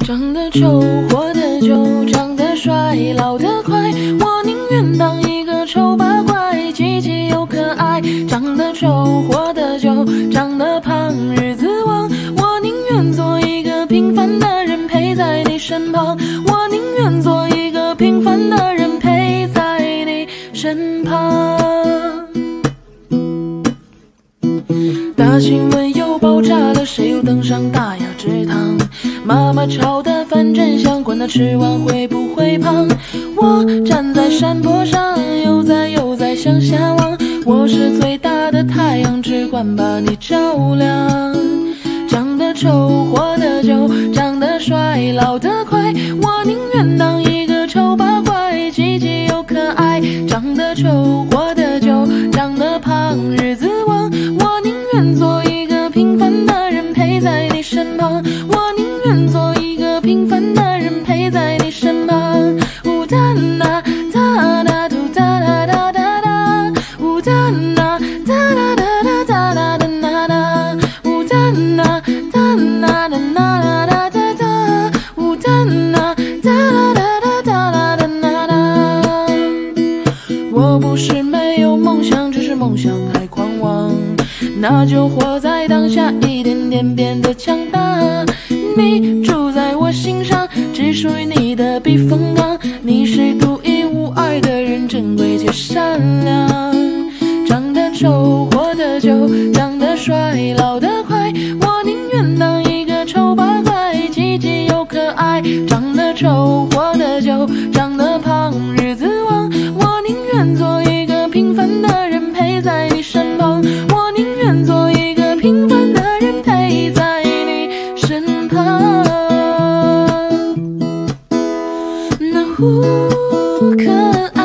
长得丑，活得久，长得帅，老得快。我宁愿当一个丑八怪，积极又可爱。长得丑，活得久，长得胖，日子旺。我宁愿做一个平凡的人，陪在你身旁。我宁愿做一个平凡的人，陪在你身旁。大新闻又爆炸了，谁又登上大雅之堂？妈妈炒的饭真香，管他吃完会不会胖。我站在山坡上，悠哉向下望。我是最大的太阳，只管把你照亮。长得丑，活得久，长得帅，老得快。我宁愿当一个丑八怪，积极又可爱。长得丑，活得久，长得胖，日子旺。我宁愿做一个平凡的人，陪在你身旁。我宁愿做一个平凡的人，陪在你身旁。呜哒啦哒啦嘟哒啦哒哒哒，呜哒啦哒啦哒啦哒啦哒啦哒，呜哒啦哒啦哒啦哒哒哒，呜哒啦哒啦哒啦哒啦哒啦哒。我不是没有梦想，只是梦想太狂妄。那就活在当下，一点点变得强大。你住在我心上，只属于你的避风港。你是独一无二的人，珍贵且善良。长得丑，活得久，长得帅，老得快。我宁愿当一个丑八怪，积极又可爱。长得丑，活得久，长得胖，日子旺。我宁愿做一个平凡的人，陪在你身旁。我宁愿做一个平凡的人，陪在你身旁。那可爱。